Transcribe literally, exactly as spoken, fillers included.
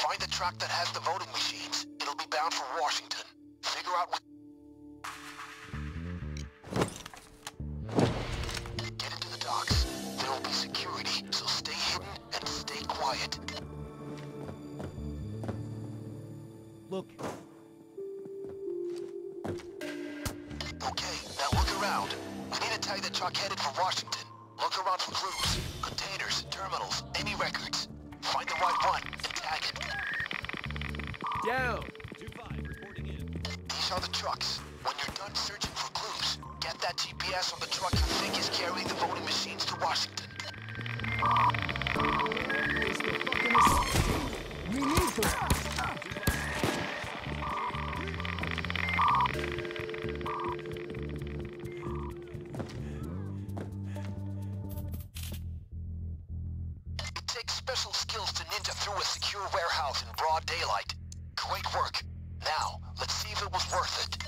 Find the truck that has the voting machines. It'll be bound for Washington. Figure out what... Get into the docks. There will be security, so stay hidden and stay quiet. Look. Okay, now look around. We need to tag the truck headed for Washington. Look around for clues, containers, terminals, any records. Find the right one and tag it. Down. two five, reporting in. These are the trucks. When you're done searching for clues, get that G P S on the truck you think is carrying the voting machines to Washington. It's the fucking assault team. We need them. It takes special skills to ninja through a secure warehouse in broad daylight. Great work. Now, let's see if it was worth it.